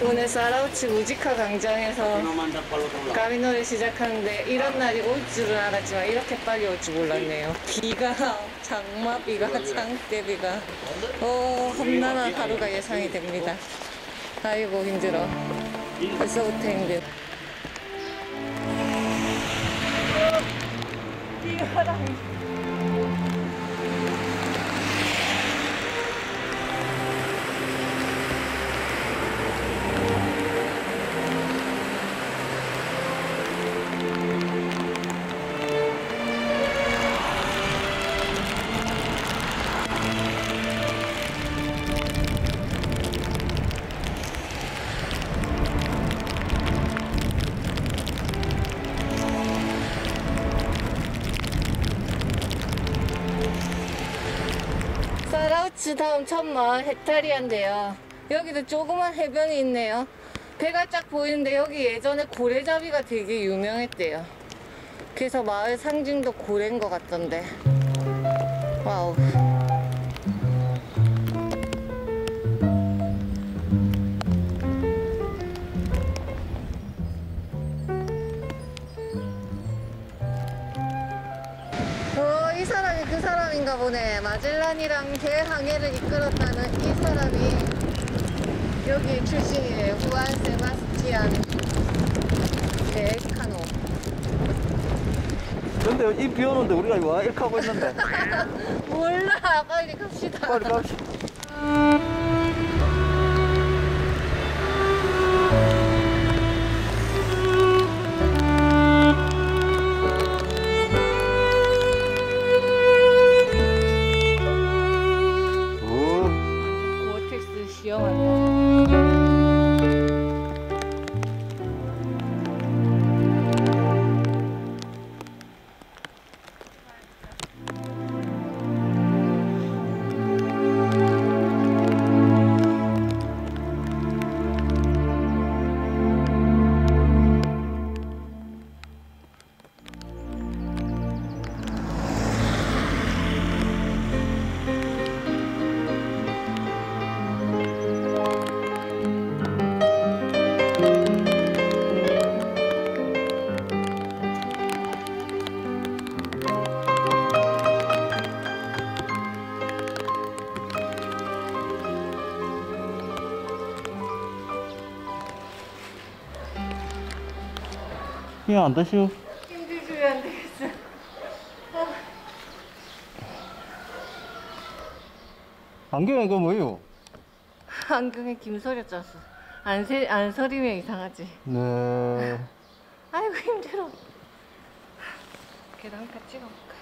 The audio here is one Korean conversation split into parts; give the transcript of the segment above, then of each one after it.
오늘 사라우치 무지카 광장에서 가미노를 시작하는데 이런 날이 올 줄은 알았지만 이렇게 빨리 올 줄 몰랐네요. 비가, 장마비가, 장대비가 험난한 하루가 예상이 됩니다. 아이고 힘들어. 벌써부터 힘들어. 비바람이 사라우치 다음 첫마을 헤타리아인데요. 여기도 조그만 해변이 있네요. 배가 쫙 보이는데 여기 예전에 고래잡이가 되게 유명했대요. 그래서 마을 상징도 고래인 것 같던데. 와우. 이 사람이 그 사람인가 보네. 마젤란이랑 대항해를 이끌었다는 이 사람이 여기 출신이래요. 후안 세바스티안 데 에스카노. 근데 이 비 오는데 우리가 와 이렇게 하고 있는데. 몰라. 빨리 갑시다. 빨리 갑시다. 그냥 안 드시오? 힘들지 안 되겠어. 안경에 그거 뭐예요? 안경에 김서려 짰어. 안 서리면 이상하지. 네. 아이고 힘들어. 계단가 찍어볼까?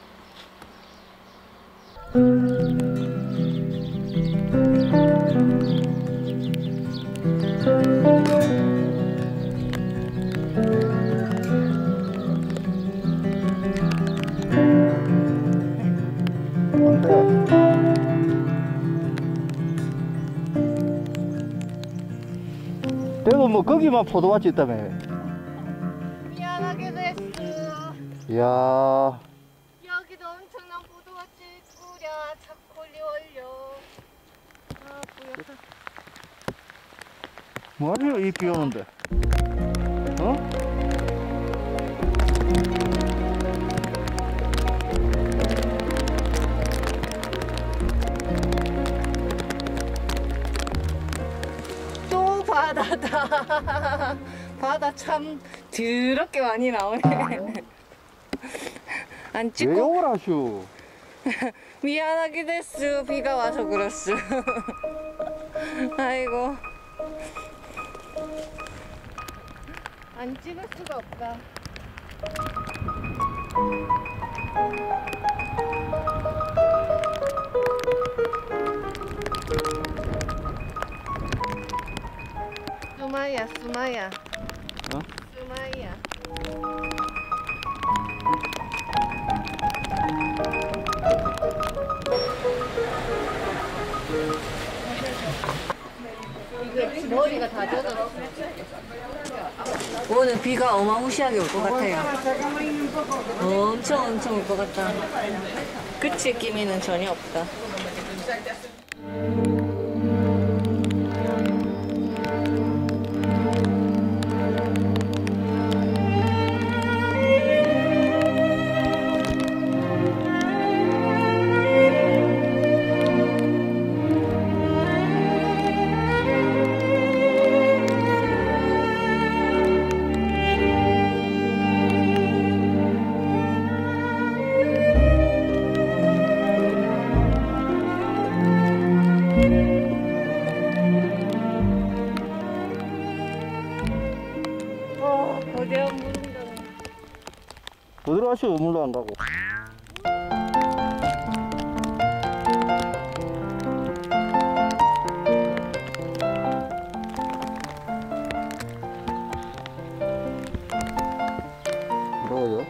대구 뭐 거기만 포도밭이 있다며. 미안하게 됐어. 이야. 여기도 엄청난 포도밭이 꾸려 차콜리 올려. 아 뿌옇다. 뭐하냐 이 비 오는데. 어? 바다다. 바다 참 더럽게 많이 나오네. 안 왜 찍고 욕을 하슈? 미안하게 됐어. 비가 와서 그렇소. 아이고 안 찍을 수가 없다. 수마야 수마야. 어? 수마야. 이게 머리가 다 젖었어. 오늘 비가 어마무시하게 올 것 같아요. 엄청 올 것 같다. 그칠 기미는 전혀 없다. 거대한 물음당. 어디로 가시오 물로 한다고. 뭐라고요?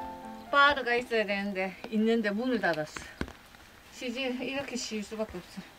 바르가 있어야 되는데 있는데 문을 닫았어. 시즌 이렇게 쉴 수밖에 없어.